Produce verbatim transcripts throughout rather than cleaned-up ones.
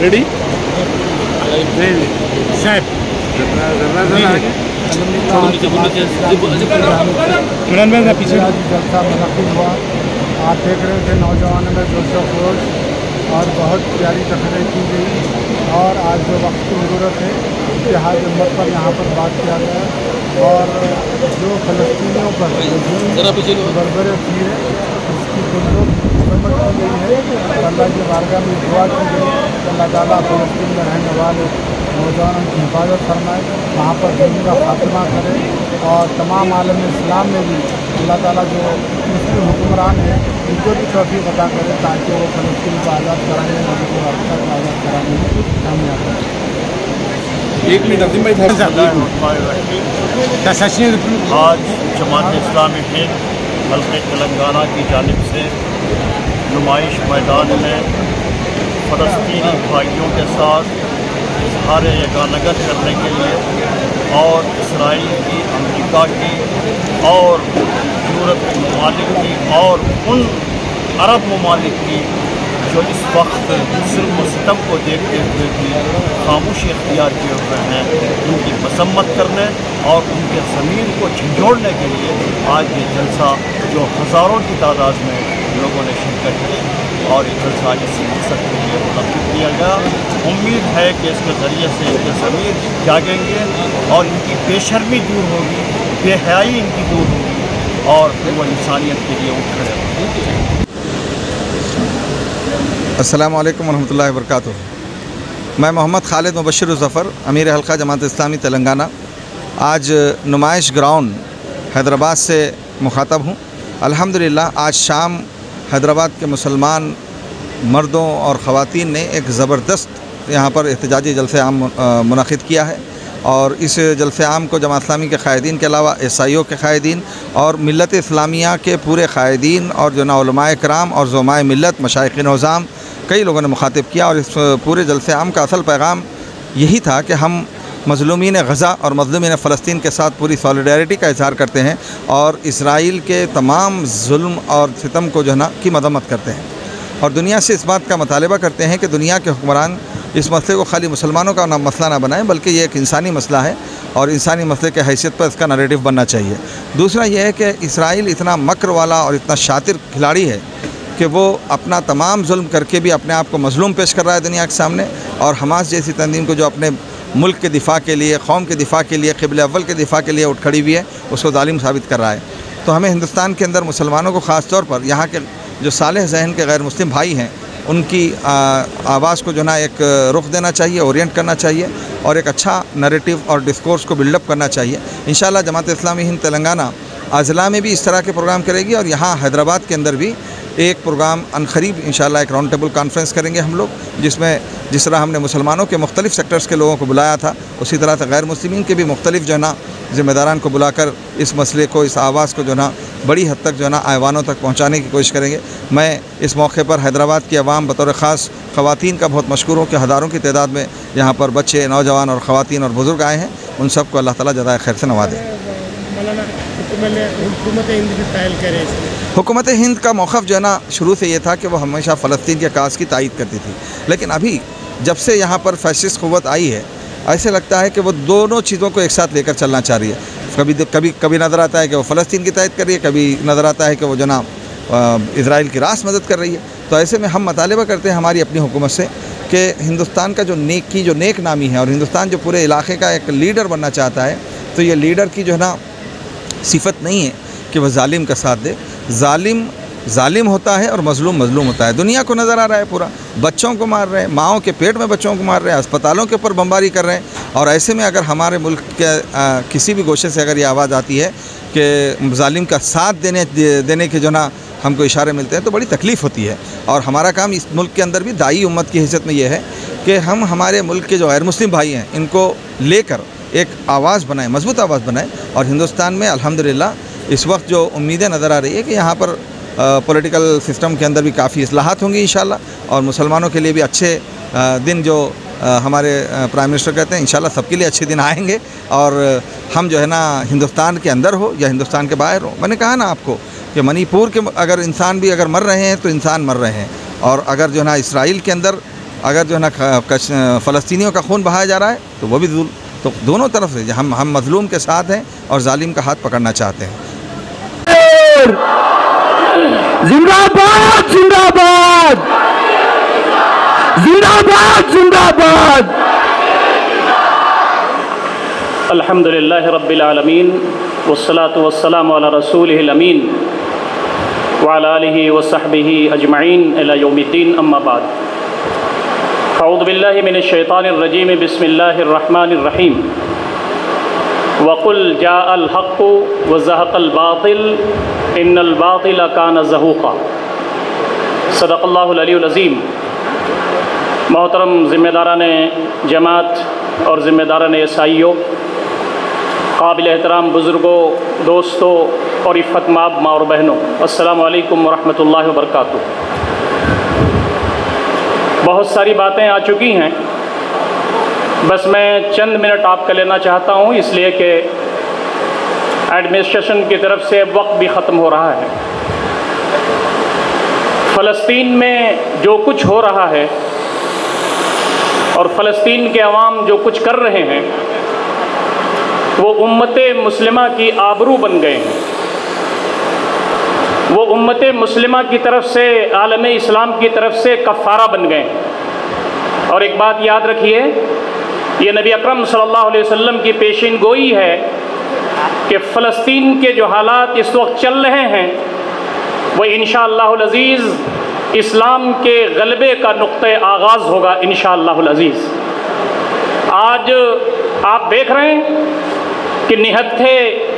Ready साहब पीछे जलसा मुनक़िद हुआ। आप देख रहे थे नौजवानों में जोश व खरोश और बहुत प्यारी तकरीरें की गई। और आज जो वक्त की ज़रूरत है इत्तेहाद उम्मत पर यहाँ पर बात किया गया और जो फ़लस्तीनियों पर बरबरे की है उसकी कुल्लू मरम्मत की गई है। अल्लाह की बारगाह में दुआ की गई अल्लाह ताला फ़लस्तीन में रहने वाले नौजवानों की हिफाजत फरमाए, वहाँ पर जुल्म का खात्मा करे और तमाम आलम इस्लाम में भी अल्लाह ताला जो मुस्लिम हुक्मरान है उनको भी तौफीक अता करे ताकि वो फ़लस्तीन को आज़ाद कराने और उनको रास्ता को आज़ाद कराने में कामयाब हो। एक मिनट अजीम भाई आज जमात इस्लामी हिंद हल्के तेलंगाना की जानिब से नुमाइश मैदान में फ़लस्तीनी भाइयों के साथ इजहार यकानगत करने के लिए और इसराइल की, अमेरिका की और यूरोप के ममालिक की और उन अरब ममालिक की जो इस वक्त जुल्म व सितम को देखते हुए भी खामोशी इख्तियार किए हुए हैं, उनकी मसम्मत करने और उनके ज़मीन को झंझोड़ने के लिए आज ये जलसा जो हज़ारों की तादाद में लोगों ने शिरकत की और ये जलसा इसी मकसद के लिए मुनक़िद किया गया। उम्मीद है कि इसके ज़रिए से इनके ज़मीर जागेंगे और इनकी बेशर्मी दूर होगी, बेहयाई इनकी दूर होगी और वो इंसानियत के लिए उठ खड़े होंगे। अस्सलामु अलैकुम वरहमतुल्लाहि वबरकातुहू। मैं मोहम्मद खालिद मुबश्शिर ज़फ़र अमीर हल्का जमात इस्लामी तेलंगाना आज नुमाइश ग्राउंड हैदराबाद से मुखातब हूँ। अल्हम्दुलिल्लाह आज शाम हैदराबाद के मुसलमान मर्दों और ख़वातीन ने एक ज़बरदस्त यहाँ पर एहतजाजी जलसे आम मुनक़िद किया है और इस जलसे आम को जमात इस्लामी के क़ायदीन के अलावा ईसाइयों के क़ायदीन और मिल्लत इस्लामिया के पूरे क़ायदीन और जो ना उलमाए कराम और ज़ुमाए मिल्लत मशाइख़ निज़ाम कई लोगों ने मुखातिब किया। और इस पूरे जलसे आम का असल पैगाम यही था कि हम मज़लूमीन गज़ा और मज़लूमीन फ़लस्तीन के साथ पूरी सॉलिडारिटी का इज़हार करते हैं और इसराइल के तमाम जुल्म और सितम को जो है ना की मज़म्मत करते हैं और दुनिया से इस बात का मुतालबा करते हैं कि दुनिया के हुक्मरान इस मसले को खाली मुसलमानों का ना मसला ना बनाएं बल्कि ये एक इंसानी मसला है और इंसानी मसले के हैसियत पर इसका नरेटिव बनना चाहिए। दूसरा यह है कि इसराइल इतना मक्र वाला और इतना शातिर खिलाड़ी है कि वो अपना तमाम जुल्म करके भी अपने आप को मज़लूम पेश कर रहा है दुनिया के सामने और हमास जैसी तंजीम को जो अपने मुल्क के दिफ़ा के लिए, कौम के दिफ़ा के लिए, क़िबले अव्वल के दिफ़ा के लिए उठ खड़ी हुई है, उसको ज़ालिम साबित कर रहा है। तो हमें हिंदुस्तान के अंदर मुसलमानों को ख़ास तौर पर यहाँ के जो सालेह ज़हन के गैर मुस्लिम भाई हैं उनकी आवाज़ को जो ना एक रुख देना चाहिए, ओरिएंट करना चाहिए और एक अच्छा नैरेटिव और डिस्कोर्स को बिल्डअप करना चाहिए। इंशाअल्लाह जमात इस्लामी हिंद तेलंगाना अज़ला में भी इस तरह के प्रोग्राम करेगी और यहाँ हैदराबाद के अंदर भी एक प्रोग्राम अनकरीब इंशाअल्लाह एक राउंड टेबल कॉन्फ्रेंस करेंगे हम लोग, जिसमें जिस तरह हमने मुसलमानों के मुख्तलिफ़ सेक्टर्स के लोगों को बुलाया था उसी तरह से गैर मुस्लिमीन के भी मुख्तलिफ़ जो है ना ज़िम्मेदारान को बुलाकर इस मसले को, इस आवाज़ को जो ना बड़ी हद तक जो है ना ऐवानों तक पहुँचाने की कोशिश करेंगे। मैं इस मौके पर हैदराबाद की आवाम बतौर ख़ास ख़वातीन का बहुत मशकूर हूँ कि हज़ारों की तादाद में यहाँ पर बच्चे, नौजवान और ख़वातीन और बुज़ुर्ग आए हैं। उन सबको अल्लाह ताला जज़ाए खैर से नवाज़े। हुकूमत हिंद का मौक़िफ़ जो है ना शुरू से ये था कि वो हमेशा फ़लस्तीन के काज़ की तायीद करती थी, लेकिन अभी जब से यहाँ पर फ़ैशिस्ट क़ुव्वत आई है ऐसे लगता है कि वो दोनों चीज़ों को एक साथ लेकर चलना चाह रही है। कभी कभी कभी नज़र आता है कि वो फ़लस्तीन की तायीद कर रही है, कभी नज़र आता है कि वो जो ना इज़राइल की रास मदद कर रही है। तो ऐसे में हम मुतालिबा करते हैं हमारी अपनी हुकूमत से कि हिंदुस्तान का जो नेक की जो नेक नामी है और हिंदुस्तान जो पूरे इलाके का एक लीडर बनना चाहता है, तो ये लीडर की जो है ना सिफत नहीं है कि वह जालिम का साथ दे। जालिम जालिम होता है और मज़लूम मज़लूम होता है। दुनिया को नज़र आ रहा है, पूरा बच्चों को मार रहे हैं, माओं के पेट में बच्चों को मार रहे हैं, अस्पतालों के ऊपर बमबारी कर रहे हैं। और ऐसे में अगर हमारे मुल्क के आ, किसी भी गोशे से अगर ये आवाज़ आती है कि जालिम का साथ देने दे, देने के जो ना हमको इशारे मिलते हैं तो बड़ी तकलीफ़ होती है। और हमारा काम इस मुल्क के अंदर भी दाई उम्मत की हैसियत में ये है कि हम हमारे मुल्क के जो गैर मुस्लिम भाई हैं इनको लेकर एक आवाज़ बनाएं, मजबूत आवाज़ बनाएं। और हिंदुस्तान में अल्हम्दुलिल्लाह इस वक्त जो उम्मीदें नज़र आ रही है कि यहाँ पर पॉलिटिकल सिस्टम के अंदर भी काफ़ी इस्लाहात होंगी इंशाल्लाह, और मुसलमानों के लिए भी अच्छे आ, दिन जो आ, हमारे प्राइम मिनिस्टर कहते हैं इंशाल्लाह सबके लिए अच्छे दिन आएंगे। और हम जो है ना हिंदुस्तान के अंदर हो या हिंदुस्तान के बाहर हो, मैंने कहा ना आपको कि मणिपुर के अगर इंसान भी अगर मर रहे हैं तो इंसान मर रहे हैं, और अगर जो है ना इसराइल के अंदर اگر جو ہے نا فلسطینیوں کا خون بہایا جا رہا ہے تو وہ بھی ظلم، تو دونوں طرف سے ہم ہم مظلوم کے ساتھ ہیں اور ظالم کا ہاتھ پکڑنا چاہتے ہیں۔ زندہ باد زندہ باد زندہ باد زندہ باد۔ الحمد للہ رب العالمین والصلاة والسلام علی رسولہ الامین وعلی آلہ وصحبہ اجمعین الی یوم الدین، اما بعد۔ اعوذ باللہ من الشیطان الرجیم، بسم اللہ الرحمن الرحیم۔ وَقُلْ جَاءَ الْحَقُّ وَزَهَقَ الْبَاطِلُ إِنَّ الْبَاطِلَ كَانَ زَهُوقًا۔ صدق اللہ العلی العظیم۔ محترم ذمہ داران جماعت اور ذمہ داران عیسائیوں، قابل احترام بزرگوں، دوستوں اور عفت مآب ماں اور بہنوں، السلام علیکم ورحمۃ اللہ وبرکاتہ۔ بہت ساری باتیں آ چکی ہیں، بس میں چند منٹ آپ کا لینا چاہتا ہوں، اس لیے کہ ایڈمنسٹریشن کی طرف سے وقت بھی ختم ہو رہا ہے۔ فلسطین میں جو کچھ ہو رہا ہے اور فلسطین کے عوام جو کچھ کر رہے ہیں، وہ امت مسلمہ کی آبرو بن گئے ہیں، وہ امت مسلمہ کی طرف سے، عالم اسلام کی طرف سے کفارہ بن گئے ہیں۔ اور ایک بات یاد رکھیے، یہ نبی اکرم صلی اللہ علیہ وسلم کی پیشین گوئی ہے کہ فلسطین کے جو حالات اس وقت چل رہے ہیں وہ انشاءاللہ العزیز اسلام کے غلبے کا نقطۂ آغاز ہوگا انشاءاللہ العزیز۔ آج آپ دیکھ رہے ہیں کہ نہتھے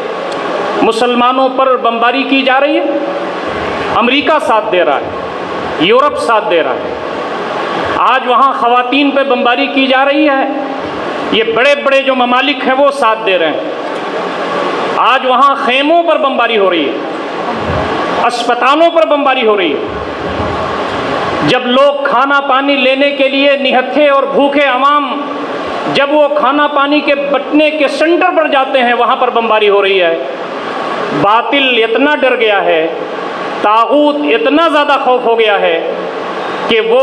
مسلمانوں پر بمباری کی جا رہی ہے، امریکہ ساتھ دے رہا ہے، یورپ ساتھ دے رہا ہے۔ آج وہاں خواتین پہ بمباری کی جا رہی ہے، یہ بڑے بڑے جو ممالک ہیں وہ ساتھ دے رہے ہیں۔ آج وہاں خیموں پر بمباری ہو رہی ہے، اسپتالوں پر بمباری ہو رہی ہے۔ جب لوگ کھانا پانی لینے کے لیے نہتھے اور بھوکے عوام جب وہ کھانا پانی کے بٹنے کے سینٹر پر جاتے ہیں، وہاں پر بمباری ہو رہی ہے۔ باطل اتنا ڈر گیا ہے، طاغوت اتنا زیادہ خوف ہو گیا ہے کہ وہ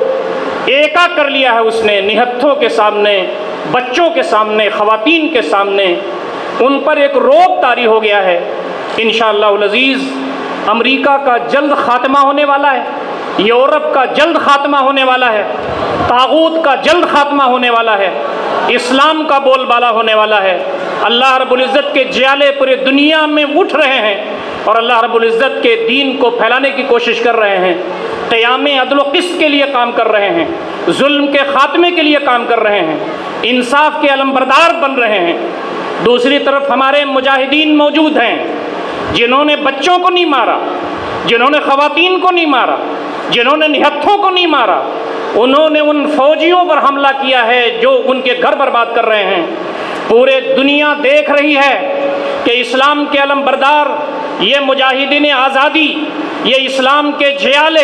ایکا کر لیا ہے اس نے نہتھوں کے سامنے، بچوں کے سامنے، خواتین کے سامنے، ان پر ایک روب طاری ہو گیا ہے۔ انشاءاللہ العزیز امریکہ کا جلد خاتمہ ہونے والا ہے، یورپ کا جلد خاتمہ ہونے والا ہے، طاغوت کا جلد خاتمہ ہونے والا ہے، اسلام کا بول بالا ہونے والا ہے۔ اللہ رب العزت کے جیالے پورے دنیا میں اٹھ رہے ہیں اور اللہ رب العزت کے دین کو پھیلانے کی کوشش کر رہے ہیں، قیام عدل و قسط کے لیے کام کر رہے ہیں، ظلم کے خاتمے کے لیے کام کر رہے ہیں، انصاف کے علمبردار بن رہے ہیں۔ دوسری طرف ہمارے مجاہدین موجود ہیں جنہوں نے بچوں کو نہیں مارا، جنہوں نے خواتین کو نہیں مارا، جنہوں نے نہتھوں کو نہیں مارا، انہوں نے ان فوجیوں پر حملہ کیا ہے جو ان کے گھر برباد کر رہے ہیں۔ پورے دنیا دیکھ رہی ہے کہ اسلام کے علم بردار، یہ مجاہدین آزادی، یہ اسلام کے جیالے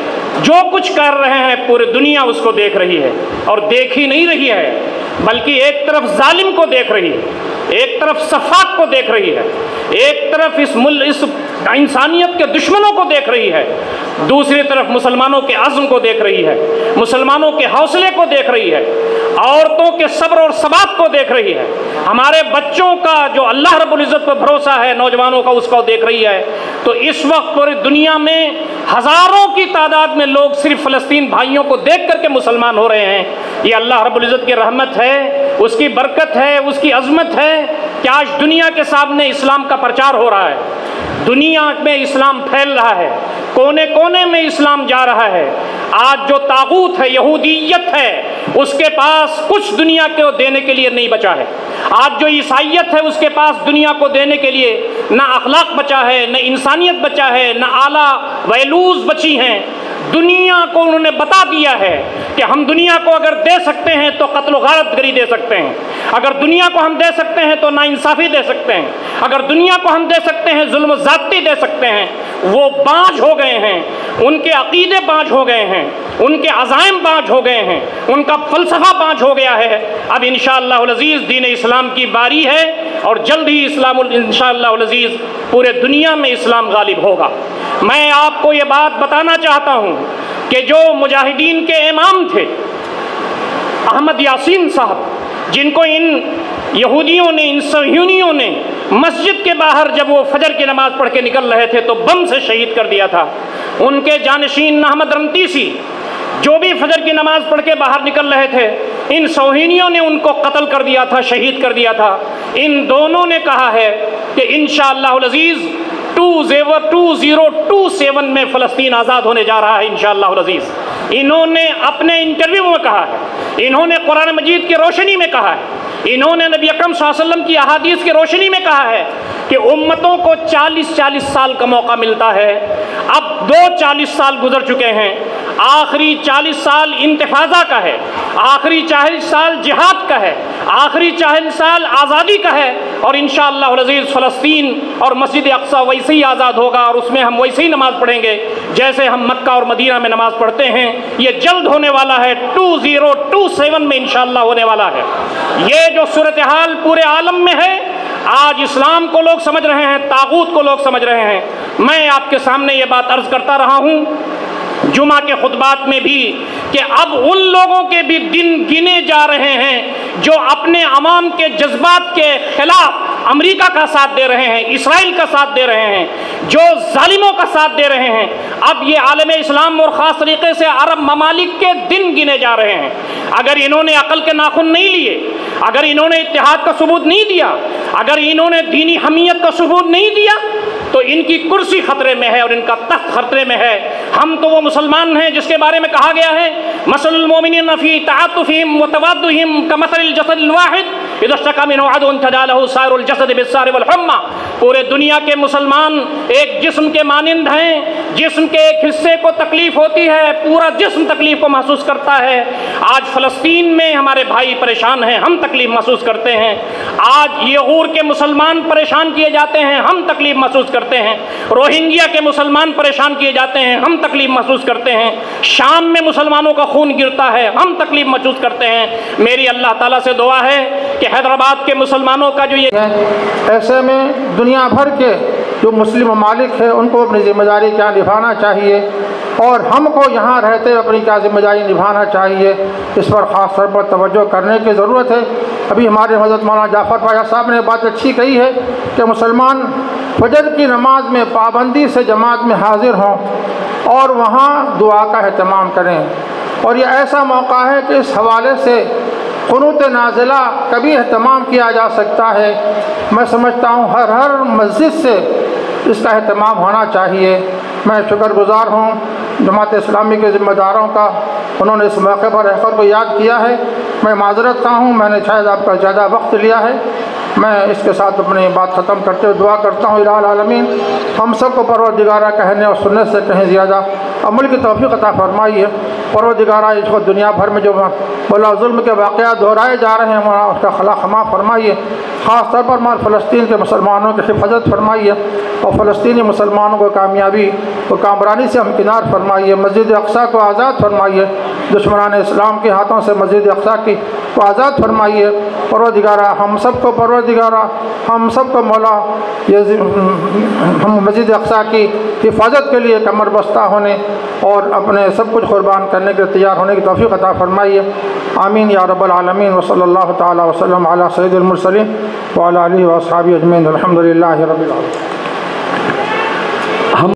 جو کچھ کر رہے ہیں، پورے دنیا اس کو دیکھ رہی ہے، اور دیکھ ہی نہیں رہی ہے بلکہ ایک طرف ظالم کو دیکھ رہی ہے، ایک طرف سفاک کو دیکھ رہی ہے، ایک طرف اس مل اس انسانیت کے دشمنوں کو دیکھ رہی ہے، دوسری طرف مسلمانوں کے عزم کو دیکھ رہی ہے، مسلمانوں کے حوصلے کو دیکھ رہی ہے، عورتوں کے صبر اور ثبات کو دیکھ رہی ہے، ہمارے بچوں کا جو اللہ رب العزت پر بھروسہ ہے، نوجوانوں کا، اس کو دیکھ رہی ہے۔ تو اس وقت پوری دنیا میں ہزاروں کی تعداد میں لوگ صرف فلسطین بھائیوں کو دیکھ کر کے مسلمان ہو رہے ہیں۔ یہ اللہ رب العزت کی رحمت ہے، اس کی برکت ہے، اس کی عظمت ہے کہ آج دنیا کے سامنے اسلام کا پرچار ہو رہا ہے، دنیا میں اسلام پھیل رہا ہے، کونے کونے میں اسلام جا رہا ہے۔ آج جو طاغوت ہے، یہودیت ہے، اس کے پاس کچھ دنیا کو دینے کے لیے نہیں بچا ہے۔ آج جو عیسائیت ہے، اس کے پاس دنیا کو دینے کے لیے نہ اخلاق بچا ہے، نہ انسانیت بچا ہے، نہ اعلیٰ ویلوز بچی ہیں۔ دنیا کو انہوں نے بتا دیا ہے کہ ہم دنیا کو اگر دے سکتے ہیں تو قتل و غارت گری دے سکتے ہیں، اگر دنیا کو ہم دے سکتے ہیں تو ناانصافی دے سکتے ہیں، اگر دنیا کو ہم دے سکتے ہیں ظلم و زیادتی دے سکتے ہیں۔ وہ بانجھ ہو گئے ہیں، ان کے عقیدے بانجھ ہو گئے ہیں، ان کے عزائم بانجھ ہو گئے ہیں، ان کا فلسفہ بانجھ ہو گیا ہے۔ اب انشاءاللہ العزیز دین اسلام کی باری ہے اور جلد ہی اسلام انشاءاللہ العزیز پورے دنیا میں اسلام غالب ہوگا۔ میں آپ کو یہ بات بتانا چاہتا ہوں کہ جو مجاہدین کے امام تھے احمد یاسین صاحب، جن کو ان یہودیوں نے، ان صہیونیوں نے مسجد کے باہر جب وہ فجر کی نماز پڑھ کے نکل رہے تھے تو بم سے شہید کر دیا تھا، ان کے جانشین احمد رنتیسی جو بھی فجر کی نماز پڑھ کے باہر نکل رہے تھے، ان صہیونیوں نے ان کو قتل کر دیا تھا، شہید کر دیا تھا۔ ان دونوں نے کہا ہے کہ انشاءاللہ العزیز ٹو زیرو ٹو سیون میں فلسطین آزاد ہونے جا رہا ہے انشاءاللہ العزیز۔ انہوں نے اپنے انٹرویو میں کہا ہے، انہوں نے قرآن مجید کی روشنی میں کہا ہے، انہوں نے نبی اکرم صلی اللہ علیہ وسلم کی احادیث کی روشنی میں کہا ہے کہ امتوں کو چالیس چالیس سال کا موقع ملتا ہے، اب دو چالیس سال گزر چکے ہیں، آخری چالیس سال انتفاضہ کا ہے، آخری چالیس سال جہاد کا ہے، آخری چالیس سال آزادی کا ہے، اور انشاءاللہ العزیز فلسطین اور مسجد اقصی ویسے ہی آزاد ہوگا، اور اس میں ہم ویسے ہی نماز پڑھیں گے جیسے ہم مکہ اور مدینہ میں نماز پڑھتے ہیں۔ یہ جلد ہونے والا ہے، ٹو زیرو ٹو سیون میں انشاءاللہ ہونے والا ہے۔ یہ جو صورتحال پورے عالم میں ہے، آج اسلام کو لوگ سمجھ رہے ہیں، طاغوت کو لوگ سمجھ رہے ہیں۔ میں آپ کے سامنے یہ بات عرض کرتا رہا ہوں جمعہ کے خطبات میں بھی کہ اب ان لوگوں کے بھی دن گنے جا رہے ہیں جو اپنے عوام کے جذبات کے خلاف امریکہ کا ساتھ دے رہے ہیں، اسرائیل کا ساتھ دے رہے ہیں، جو ظالموں کا ساتھ دے رہے ہیں۔ اب یہ عالم اسلام اور خاص طریقے سے عرب ممالک کے دن گنے جا رہے ہیں۔ اگر انہوں نے عقل کے ناخن نہیں لیے، اگر انہوں نے اتحاد کا ثبوت نہیں دیا، اگر انہوں نے دینی حمیت کا ثبوت نہیں دیا، تو ان کی کرسی خطرے میں ہے اور ان کا تخت خطرے میں ہے۔ ہم تو وہ مسلمان ہیں جس کے بارے میں کہا گیا ہے مثل المؤمنین فی تعاطفہم وتوادہم کمثل الجسد الواحد اذا اشتکى منہ عضو تداعى له سائر الجسد بالسہر والحمى۔ پورے دنیا کے مسلمان ایک جسم کے مانند ہیں، جسم کے ایک حصے کو تکلیف ہوتی ہے، پورا جسم تکلیف کو محسوس کرتا ہے۔ آج فلسطین میں ہمارے بھائی پریشان ہیں، ہم تکلیف محسوس کرتے ہیں۔ آج یغور کے مسلمان پریشان کیے جاتے ہیں، ہم تکلیف محسوس کرتے ہیں۔ روہنگیا کے مسلمان پریشان کیے جاتے ہیں، ہم تکلیف محسوس کرتے ہیں۔ شام میں مسلمانوں کا خون گرتا ہے، ہم تکلیف محسوس کرتے ہیں۔ میری اللہ تعالیٰ سے دعا ہے کہ حیدرآباد کے مسلمانوں کا جو یہ ایسے میں دنیا بھر کے جو مسلم ممالک ہیں ان کو اپنی ذمہ داری کیا نبھانا چاہیے، اور ہم کو یہاں رہتے اپنی کیا ذمہ داری نبھانا چاہیے، اس پر خاص طور پر توجہ کرنے کی ضرورت ہے۔ ابھی ہمارے حضرت مولانا جعفر پاشا صاحب نے بات اچھی کہی ہے کہ مسلمان فجر کی نماز میں پابندی سے جماعت میں حاضر ہوں اور وہاں دعا کا اہتمام کریں، اور یہ ایسا موقع ہے کہ اس حوالے سے قنوت نازلہ کبھی اہتمام کیا جا سکتا ہے۔ میں سمجھتا ہوں ہر ہر مسجد سے اس کا اہتمام ہونا چاہیے۔ میں شکر گزار ہوں جماعت اسلامی کے ذمہ داروں کا، انہوں نے اس موقع پر رہبر کو یاد کیا ہے۔ میں معذرت خواہ ہوں، میں نے شاید آپ کا زیادہ وقت لیا ہے۔ میں اس کے ساتھ اپنی بات ختم کرتے ہوئے دعا کرتا ہوں الہ العالمین ہم سب کو پروردگارہ کہنے اور سننے سے کہیں زیادہ عمل کی توفیق عطا فرمائیے۔ پروردگارہ اس کو دنیا بھر میں جو بلا ظلم کے واقعات دہرائے جا رہے ہیں وہاں اس کا خلا خما فرمائیے، خاص طور پر مال فلسطین کے مسلمانوں کی حفاظت فرمائیے، اور فلسطینی مسلمانوں کو کامیابی و کامرانی سے ہمکنار فرمائیے۔ مسجد اقصی کو آزاد فرمائیے، دشمنان اسلام کے ہاتھوں سے مسجد اقصی کی کو آزاد فرمائیے۔ پروردگارہ ہم سب کو پروردگارہ ہم سب کو مولا یہ ہم مسجد اقصی کی حفاظت کے لیے کمر بستہ ہونے اور اپنے سب کچھ قربان کرنے کے تیار ہونے کی توفیق عطا فرمائیے۔ آمین یا رب العالمین، وصلی اللہ تعالی وسلم علی سید المرسلین وعلی آلہ واصحابہ اجمعین، الحمد للہ رب العالمین۔